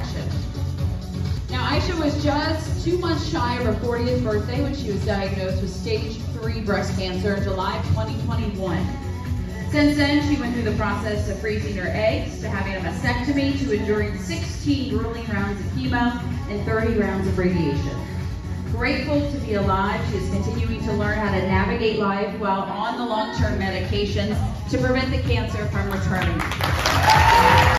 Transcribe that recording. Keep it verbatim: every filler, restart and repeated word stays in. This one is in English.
protection. Now, Ayesha was just two months shy of her fortieth birthday when she was diagnosed with stage three breast cancer in July of twenty twenty-one. Since then, she went through the process of freezing her eggs, to having a mastectomy, to enduring sixteen grueling rounds of chemo and thirty rounds of radiation. Grateful to be alive, she is continuing to learn how to navigate life while on the long-term medications to prevent the cancer from returning.